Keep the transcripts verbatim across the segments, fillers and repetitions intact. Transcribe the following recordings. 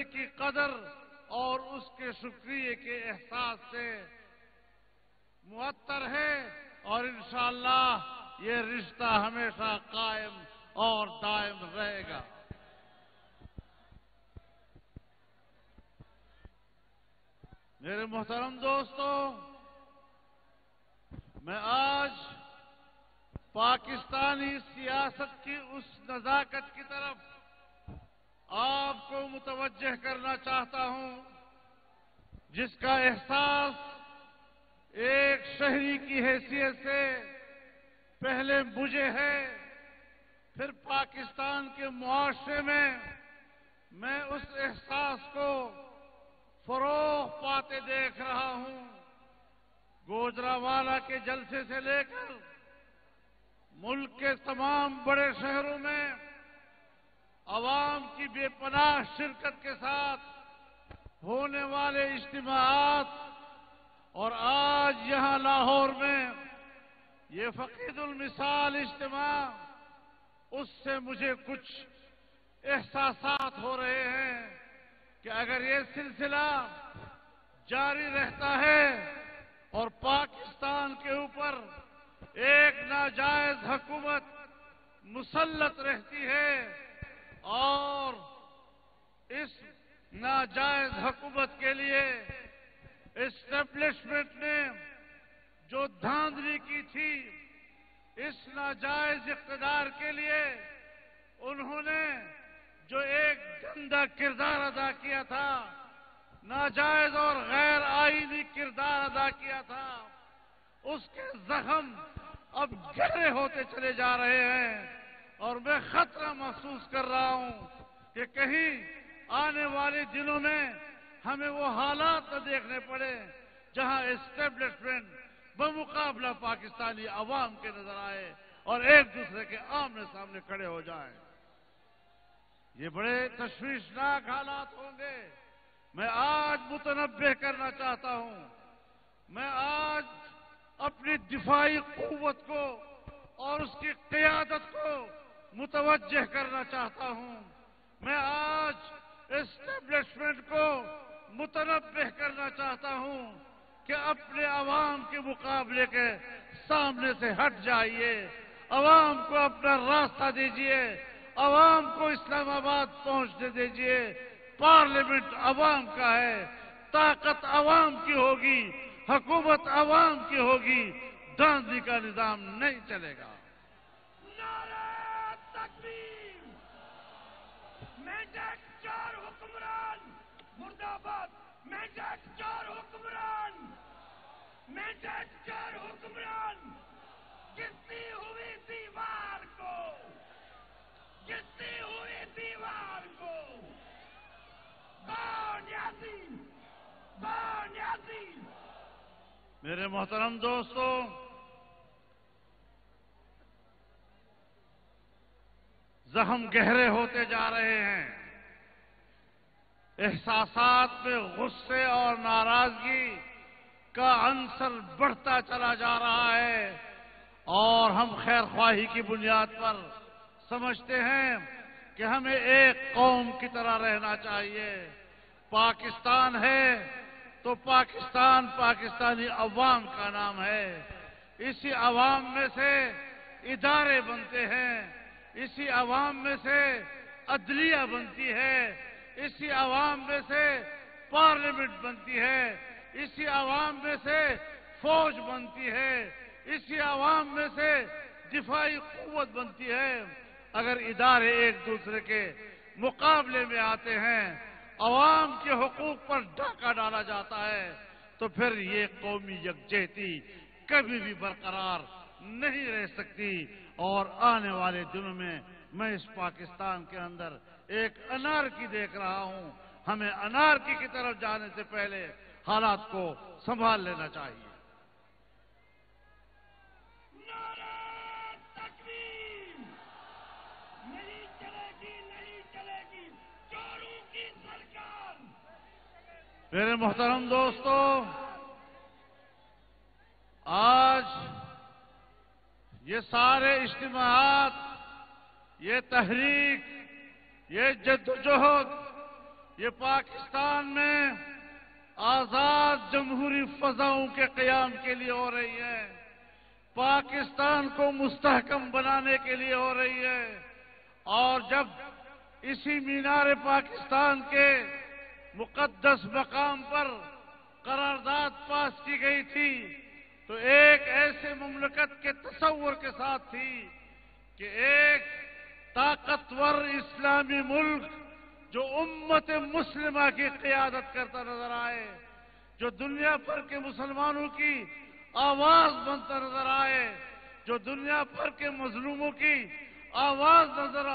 کی قدر اور اس کے شکریہ کے احساس سے معطر ہے، اور انشاءاللہ یہ رشتہ ہمیشہ قائم اور دائم رہے گا۔ میرے محترم دوستو، میں آج پاکستانی سیاست کی اس نزاکت کی طرف آپ کو متوجہ کرنا چاہتا ہوں جس کا احساس ایک شہری کی حیثیت سے پہلے مجھے ہے، پھر پاکستان کے معاشرے میں میں اس احساس کو فروغ پاتے دیکھ رہا ہوں۔ گوجرانوالہ کے جلسے سے لے کر ملک کے تمام بڑے شہروں میں عوام کی بے پناہ شرکت کے ساتھ ہونے والے اجتماعات، اور آج یہاں لاہور میں یہ فقید المثال اجتماع، اس سے مجھے کچھ احساسات ہو رہے ہیں کہ اگر یہ سلسلہ جاری رہتا ہے اور پاکستان کے اوپر ایک ناجائز حکومت مسلط رہتی ہے اور اس ناجائز حکومت کے لیے اسٹیبلشمنٹ نے جو دھاندلی کی تھی، اس ناجائز اقتدار کے لیے انہوں نے جو ایک گندا کردار ادا کیا تھا، ناجائز اور غیر آئینی کردار ادا کیا تھا، اس کے زخم اب گہرے ہوتے چلے جا رہے ہیں، اور میں خطرہ محسوس کر رہا ہوں کہ کہیں آنے والے دنوں میں ہمیں وہ حالات نہ دیکھنے پڑے جہاں اسٹیبلشمنٹ بمقابلہ پاکستانی عوام کے نظر آئے اور ایک دوسرے کے آمنے سامنے کھڑے ہو جائیں۔ یہ بڑے تشویشناک حالات ہوں گے۔ میں آج متنبہ کرنا چاہتا ہوں، میں آج اپنی دفاعی قوت کو اور اس کی قیادت کو متوجہ کرنا چاہتا ہوں، میں آج اسٹیبلشمنٹ کو متنبہ کرنا چاہتا ہوں کہ اپنے عوام کے مقابلے کے سامنے سے ہٹ جائیے، عوام کو اپنا راستہ دیجیے، عوام کو اسلام آباد پہنچنے دیجیے۔ پارلیمنٹ عوام کا ہے، طاقت عوام کی ہوگی، حکومت عوام کی ہوگی، دھاندلی کا نظام نہیں چلے گا۔ نعرہ تکبیر! میڈک چار حکمران مرد آباد! میڈک چار حکمران! میڈک چار حکمران! گرتی ہوئی دیوار کو، گرتی ہوئی دیوار کو بانیازی، بانیازی! میرے محترم دوستو، زخم گہرے ہوتے جا رہے ہیں، احساسات میں غصے اور ناراضگی کا عنصر بڑھتا چلا جا رہا ہے، اور ہم خیر خواہی کی بنیاد پر سمجھتے ہیں کہ ہمیں ایک قوم کی طرح رہنا چاہیے۔ پاکستان ہے تو پاکستان پاکستانی عوام کا نام ہے، اسی عوام میں سے ادارے بنتے ہیں، اسی عوام میں سے عدلیہ بنتی ہے، اسی عوام میں سے پارلیمنٹ بنتی ہے، اسی عوام میں سے فوج بنتی ہے، اسی عوام میں سے دفاعی قوت بنتی ہے۔ اگر ادارے ایک دوسرے کے مقابلے میں آتے ہیں، عوام کے حقوق پر ڈاکہ ڈالا جاتا ہے، تو پھر یہ قومی یکجہتی کبھی بھی برقرار نہیں رہ سکتی، اور آنے والے دنوں میں میں اس پاکستان کے اندر ایک انارکی دیکھ رہا ہوں۔ ہمیں انارکی کی طرف جانے سے پہلے حالات کو سنبھال لینا چاہیے۔ نعرہ تکبیر! نہیں چلے گی، نہیں چلے گی چوروں کی سرکار! میرے محترم دوستو، آج یہ سارے اجتماعات، یہ تحریک، یہ جدوجہد یہ پاکستان میں آزاد جمہوری فضاؤں کے قیام کے لیے ہو رہی ہے، پاکستان کو مستحکم بنانے کے لیے ہو رہی ہے۔ اور جب اسی مینار پاکستان کے مقدس مقام پر قرارداد پاس کی گئی تھی تو ایک ایسے مملکت کے تصور کے ساتھ تھی کہ ایک طاقتور اسلامی ملک جو امت مسلمہ کی قیادت کرتا نظر آئے، جو دنیا بھر کے مسلمانوں کی آواز بنتا نظر آئے، جو دنیا بھر کے مظلوموں کی آواز نظر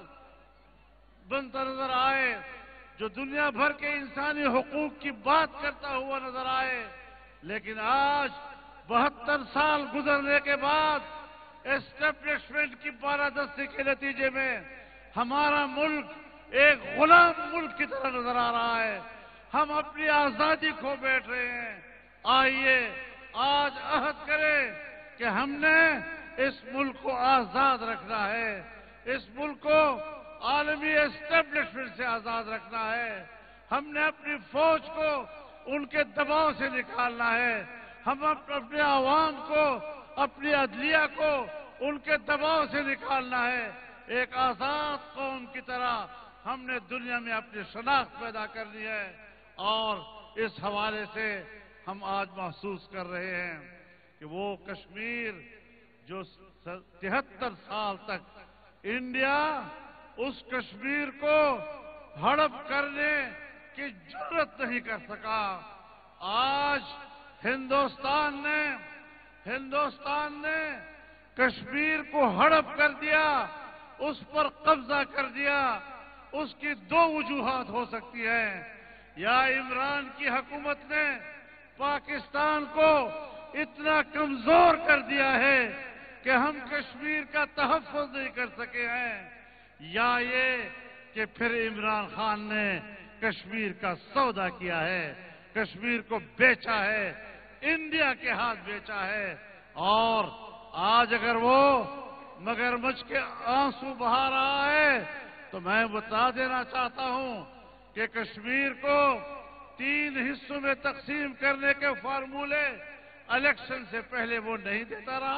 بنتا نظر آئے، جو دنیا بھر کے انسانی حقوق کی بات کرتا ہوا نظر آئے۔ لیکن آج بہتر سال گزرنے کے بعد اسٹیبلشمنٹ کی بالادستی کے نتیجے میں ہمارا ملک ایک غلام ملک کی طرح نظر آ رہا ہے۔ ہم اپنی آزادی کھو بیٹھ رہے ہیں۔ آئیے آج عہد کریں کہ ہم نے اس ملک کو آزاد رکھنا ہے، اس ملک کو عالمی اسٹیبلشمنٹ سے آزاد رکھنا ہے۔ ہم نے اپنی فوج کو ان کے دباؤ سے نکالنا ہے، ہم اپنے عوام کو، اپنی عدلیہ کو ان کے دباؤ سے نکالنا ہے۔ ایک آزاد قوم کی طرح ہم نے دنیا میں اپنی شناخت پیدا کرنی ہے، اور اس حوالے سے ہم آج محسوس کر رہے ہیں کہ وہ کشمیر جو تہتر سال تک انڈیا اس کشمیر کو ہڑپ کرنے کی جرات نہیں کر سکا، آج ہندوستان نے ہندوستان نے کشمیر کو ہڑپ کر دیا، اس پر قبضہ کر دیا۔ اس کی دو وجوہات ہو سکتی ہیں، یا عمران کی حکومت نے پاکستان کو اتنا کمزور کر دیا ہے کہ ہم کشمیر کا تحفظ نہیں کر سکے ہیں، یا یہ کہ پھر عمران خان نے کشمیر کا سودا کیا ہے، کشمیر کو بیچا ہے، انڈیا کے ہاتھ بیچا ہے۔ اور آج اگر وہ مگرمچھ کے آنسو بہا رہا ہے تو میں بتا دینا چاہتا ہوں کہ کشمیر کو تین حصوں میں تقسیم کرنے کے فارمولے الیکشن سے پہلے وہ نہیں دیتا رہا۔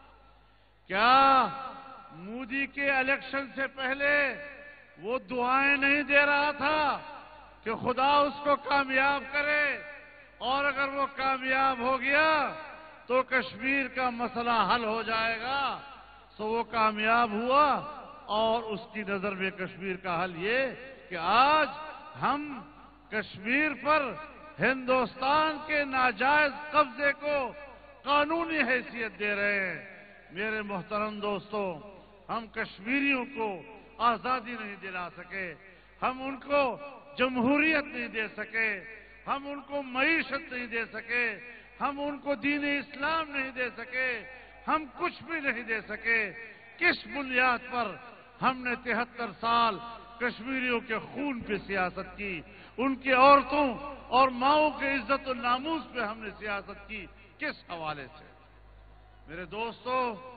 کیا مودی کے الیکشن سے پہلے وہ دعائیں نہیں دے رہا تھا کہ خدا اس کو کامیاب کرے، اور اگر وہ کامیاب ہو گیا تو کشمیر کا مسئلہ حل ہو جائے گا؟ سو وہ کامیاب ہوا، اور اس کی نظر میں کشمیر کا حل یہ کہ آج ہم کشمیر پر ہندوستان کے ناجائز قبضے کو قانونی حیثیت دے رہے ہیں۔ میرے محترم دوستو، ہم کشمیریوں کو آزادی نہیں دلا سکے، ہم ان کو جمہوریت نہیں دے سکے، ہم ان کو معیشت نہیں دے سکے، ہم ان کو دین اسلام نہیں دے سکے، ہم کچھ بھی نہیں دے سکے۔ کس بنیاد پر ہم نے تہتر سال کشمیریوں کے خون پہ سیاست کی، ان کی عورتوں اور ماؤں کے عزت و ناموس پہ ہم نے سیاست کی؟ کس حوالے سے؟ میرے دوستو،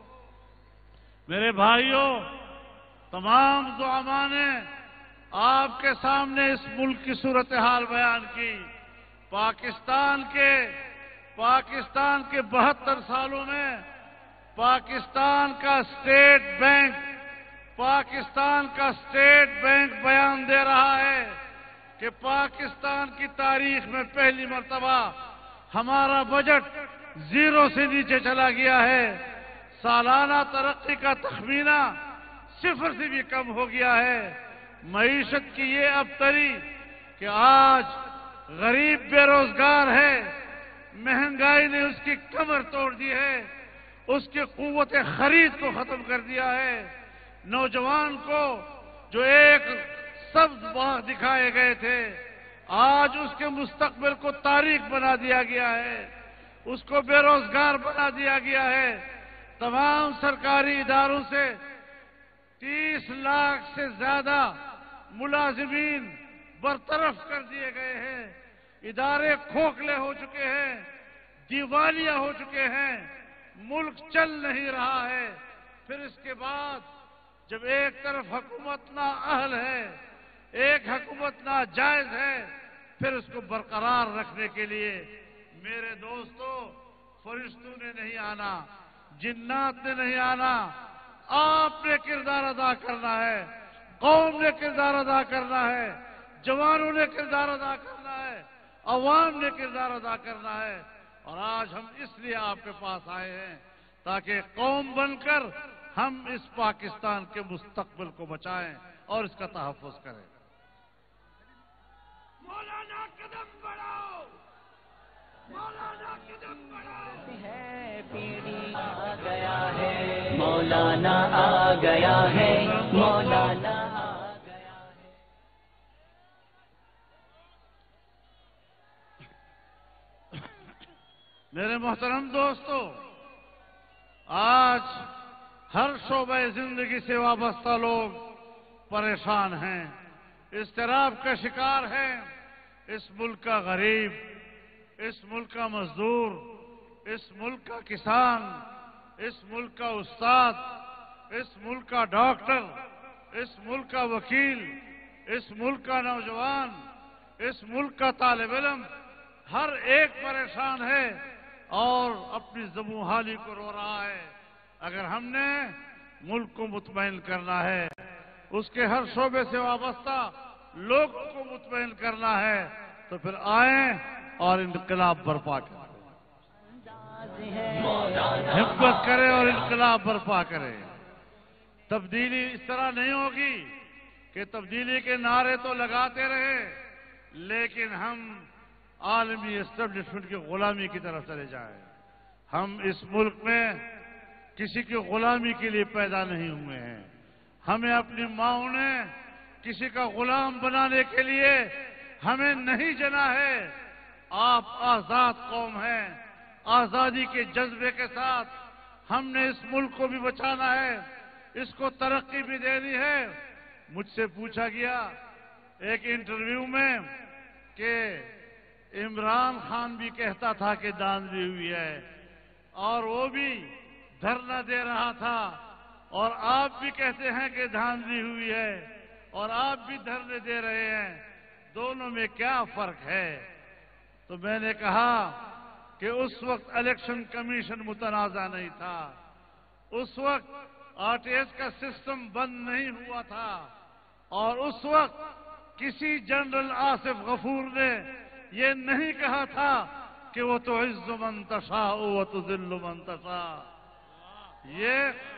میرے بھائیوں، تمام زعماء نے آپ کے سامنے اس ملک کی صورتحال بیان کی۔ پاکستان کے پاکستان کے بہتر سالوں میں پاکستان کا اسٹیٹ بینک پاکستان کا اسٹیٹ بینک بیان دے رہا ہے کہ پاکستان کی تاریخ میں پہلی مرتبہ ہمارا بجٹ زیرو سے نیچے چلا گیا ہے، سالانہ ترقی کا تخمینہ صفر سے بھی کم ہو گیا ہے۔ معیشت کی یہ ابتری کہ آج غریب بے روزگار ہے، مہنگائی نے اس کی کمر توڑ دی ہے، اس کی قوت خرید کو ختم کر دیا ہے۔ نوجوان کو جو ایک سبز باغ دکھائے گئے تھے، آج اس کے مستقبل کو تاریک بنا دیا گیا ہے، اس کو بے روزگار بنا دیا گیا ہے۔ تمام سرکاری اداروں سے تیس لاکھ سے زیادہ ملازمین برطرف کر دیے گئے ہیں، ادارے کھوکھلے ہو چکے ہیں، دیوالیہ ہو چکے ہیں، ملک چل نہیں رہا ہے۔ پھر اس کے بعد جب ایک طرف حکومت نااہل ہے، ایک حکومت ناجائز ہے، پھر اس کو برقرار رکھنے کے لیے میرے دوستو فرشتوں نے نہیں آنا، جنات نے نہیں آنا، آپ نے کردار ادا کرنا ہے، قوم نے کردار ادا کرنا ہے، جوانوں نے کردار ادا کرنا ہے، عوام نے کردار ادا کرنا ہے۔ اور آج ہم اس لیے آپ کے پاس آئے ہیں تاکہ قوم بن کر ہم اس پاکستان کے مستقبل کو بچائیں اور اس کا تحفظ کریں۔ مولانا قدم بڑھاؤ، مولانا قدم بڑھاؤ، ہے پیڑھی آ گیا ہے، مولانا آ گیا ہے، مولانا آ گیا ہے۔ میرے محترم دوستو، آج ہر شعبہ زندگی سے وابستہ لوگ پریشان ہیں، اضطراب کا شکار ہیں۔ اس ملک کا غریب، اس ملک کا مزدور، اس ملک کا کسان، اس ملک کا استاد، اس ملک کا ڈاکٹر، اس ملک کا وکیل، اس ملک کا نوجوان، اس ملک کا طالب علم، ہر ایک پریشان ہے اور اپنی زبوں حالی کو رو رہا ہے۔ اگر ہم نے ملک کو مطمئن کرنا ہے، اس کے ہر شعبے سے وابستہ لوگوں کو مطمئن کرنا ہے، تو پھر آئیں اور انقلاب برپا کریں، ہمت کریں اور انقلاب برپا کریں۔ تبدیلی اس طرح نہیں ہوگی کہ تبدیلی کے نعرے تو لگاتے رہے لیکن ہم عالمی اسٹیبلشمنٹ کی غلامی کی طرف چلے جائیں۔ ہم اس ملک میں کسی کی غلامی کے لیے پیدا نہیں ہوئے ہیں، ہمیں اپنی ماؤں نے کسی کا غلام بنانے کے لیے ہمیں نہیں جنا ہے۔ آپ آزاد قوم ہیں، آزادی کے جذبے کے ساتھ ہم نے اس ملک کو بھی بچانا ہے، اس کو ترقی بھی دینی ہے۔ مجھ سے پوچھا گیا ایک انٹرویو میں کہ عمران خان بھی کہتا تھا کہ دھاندلی ہوئی ہے اور وہ بھی دھرنا دے رہا تھا، اور آپ بھی کہتے ہیں کہ دھاندلی ہوئی ہے اور آپ بھی دھرنے دے رہے ہیں، دونوں میں کیا فرق ہے؟ تو میں نے کہا کہ اس وقت الیکشن کمیشن متنازع نہیں تھا، اس وقت آر ٹی ایس کا سسٹم بند نہیں ہوا تھا، اور اس وقت کسی جنرل آصف غفور نے یہ نہیں کہا تھا کہ وہ تو عز من تشاء و تذل من تشاء۔ یہ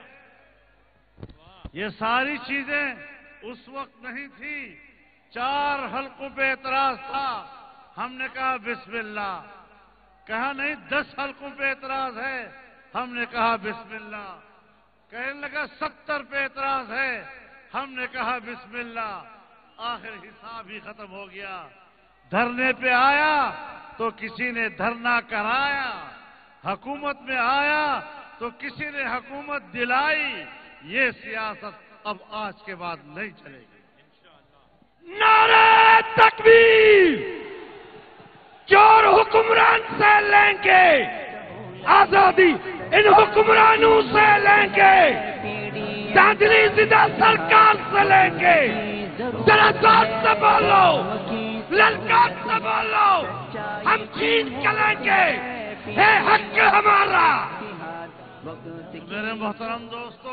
یہ ساری چیزیں اس وقت نہیں تھی۔ چار حلقوں پہ اعتراض تھا، ہم نے کہا بسم اللہ، کہا نہیں دس حلقوں پہ اعتراض ہے، ہم نے کہا بسم اللہ، کہنے لگا ستر پہ اعتراض ہے، ہم نے کہا بسم اللہ، آخر حساب ہی ختم ہو گیا۔ دھرنے پہ آیا تو کسی نے دھرنا کرایا، حکومت میں آیا تو کسی نے حکومت دلائی۔ یہ سیاست اب آج کے بعد نہیں چلے گی۔ نعرہ تکبیر! چور حکمران سے لیں گے آزادی، ان حکمرانوں سے لیں گے، دھاندلی زدہ سرکار سے لیں گے۔ ذرا زور سے بولو، للکار سے بولو، ہم چھین کے لیں گے، ہے حق ہمارا۔ میرے محترم دوستو،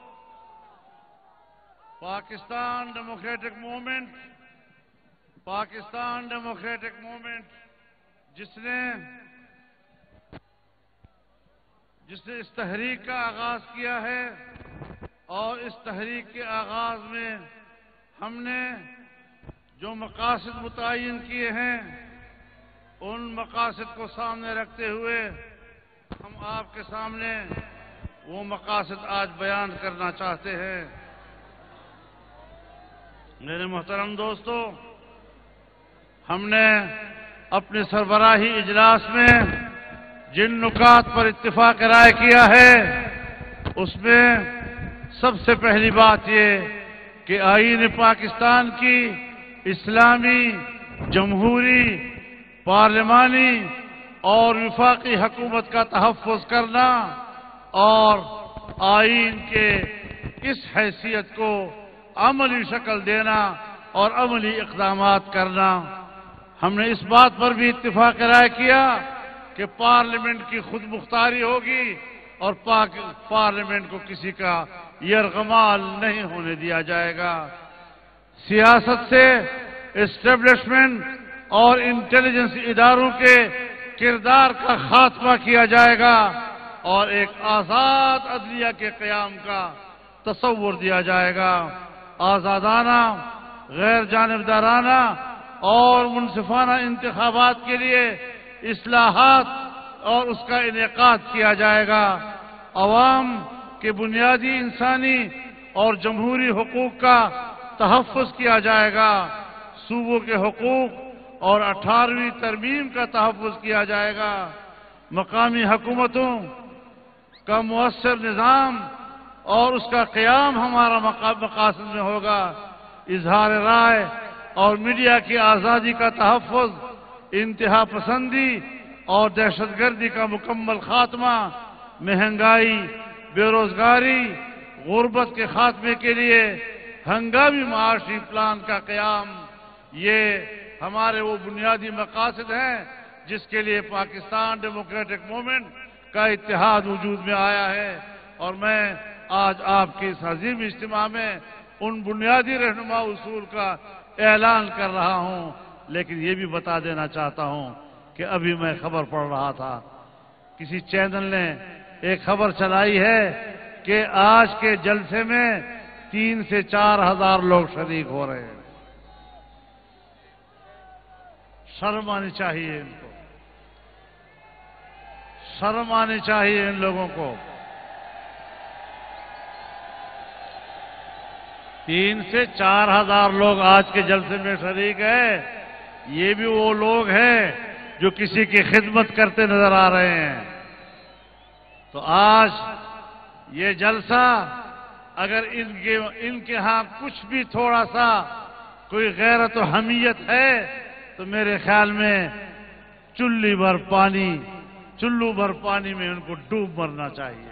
Pakistan democratic movement Pakistan democratic movement جس نے جس نے اس تحریک کا آغاز کیا ہے، اور اس تحریک کے آغاز میں ہم نے جو مقاصد متعین کیے ہیں، ان مقاصد کو سامنے رکھتے ہوئے ہم آپ کے سامنے وہ مقاصد آج بیان کرنا چاہتے ہیں۔ میرے محترم دوستو، ہم نے اپنے سربراہی اجلاس میں جن نکات پر اتفاق رائے کیا ہے، اس میں سب سے پہلی بات یہ کہ آئین پاکستان کی اسلامی، جمہوری، پارلیمانی اور وفاقی حکومت کا تحفظ کرنا اور آئین کے اس حیثیت کو عملی شکل دینا، اور عملی اقدامات کرنا۔ ہم نے اس بات پر بھی اتفاق رائے کیا کہ پارلیمنٹ کی خود مختاری ہوگی اور پاک پارلیمنٹ کو کسی کا یرغمال نہیں ہونے دیا جائے گا۔ سیاست سے اسٹیبلشمنٹ اور انٹیلیجنس اداروں کے کردار کا خاتمہ کیا جائے گا اور ایک آزاد عدلیہ کے قیام کا تصور دیا جائے گا۔ آزادانہ، غیر جانبدارانہ اور منصفانہ انتخابات کے لیے اصلاحات اور اس کا انعقاد کیا جائے گا۔ عوام کے بنیادی انسانی اور جمہوری حقوق کا تحفظ کیا جائے گا۔ صوبوں کے حقوق اور اٹھارہویں ترمیم کا تحفظ کیا جائے گا۔ مقامی حکومتوں کا مؤثر نظام اور اس کا قیام ہمارا مقاصد میں ہوگا۔ اظہار رائے اور میڈیا کی آزادی کا تحفظ، انتہا پسندی اور دہشت گردی کا مکمل خاتمہ، مہنگائی، بے روزگاری، غربت کے خاتمے کے لیے ہنگامی معاشی پلان کا قیام، یہ ہمارے وہ بنیادی مقاصد ہیں جس کے لیے پاکستان ڈیموکریٹک موومنٹ کا اتحاد وجود میں آیا ہے۔ اور میں آج آپ کے اس عظیم اجتماع میں ان بنیادی رہنما اصول کا اعلان کر رہا ہوں، لیکن یہ بھی بتا دینا چاہتا ہوں کہ ابھی میں خبر پڑھ رہا تھا، کسی چینل نے ایک خبر چلائی ہے کہ آج کے جلسے میں تین سے چار ہزار لوگ شریک ہو رہے ہیں۔ شرم آنی چاہیے ان کو، شرم آنی چاہیے ان لوگوں کو۔ تین سے چار ہزار لوگ آج کے جلسے میں شریک ہیں۔ یہ بھی وہ لوگ ہیں جو کسی کی خدمت کرتے نظر آ رہے ہیں۔ تو آج یہ جلسہ اگر ان کے ان کے ہاں کچھ بھی تھوڑا سا کوئی غیرت و حمیت ہے تو میرے خیال میں چلی بھر پانی چلو بھر پانی میں ان کو ڈوب مرنا چاہیے۔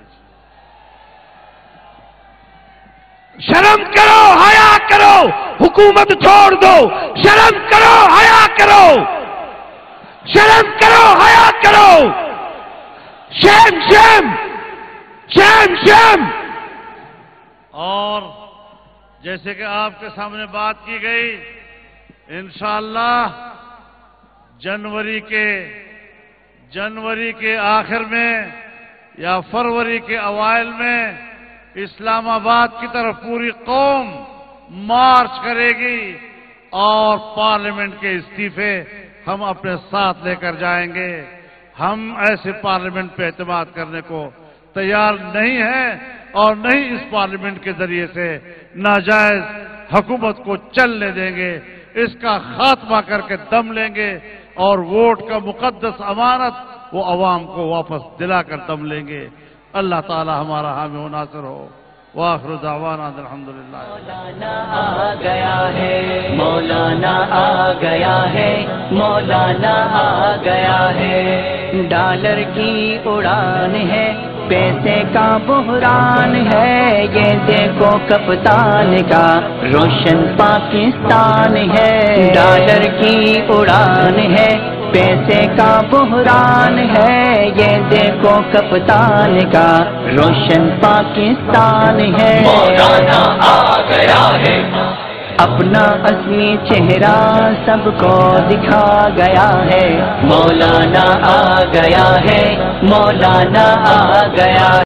شرم کرو، حیا کرو، حکومت چھوڑ دو۔ شرم کرو، حیا کرو، شرم کرو، حیا کرو۔ شیم شیم شیم شیم۔ اور جیسے کہ آپ کے سامنے بات کی گئی، انشاءاللہ جنوری کے جنوری کے آخر میں یا فروری کے اوائل میں اسلام آباد کی طرف پوری قوم مارچ کرے گی اور پارلیمنٹ کے استعفے ہم اپنے ساتھ لے کر جائیں گے۔ ہم ایسے پارلیمنٹ پہ اعتماد کرنے کو تیار نہیں ہیں اور نہیں اس پارلیمنٹ کے ذریعے سے ناجائز حکومت کو چلنے دیں گے۔ اس کا خاتمہ کر کے دم لیں گے اور ووٹ کا مقدس امانت وہ عوام کو واپس دلا کر دم لیں گے۔ اللہ تعالی ہمارا حامی و ناصر ہو۔ وآخر دعوانا الحمدللہ۔ مولانا آ گیا ہے، مولانا آ گیا ہے، مولانا آ گیا ہے۔ ڈالر کی اڑان ہے، پیسے کا بحران ہے، یہ دیکھو کپتان کا روشن پاکستان ہے۔ ڈالر کی اڑان ہے، پیسے کا بحران ہے، یہ دیکھو کپتان کا روشن پاکستان ہے۔ مولانا آ گیا ہے، اپنا اصلی چہرہ سب کو دکھا گیا ہے۔ مولانا آ گیا ہے، مولانا آ گیا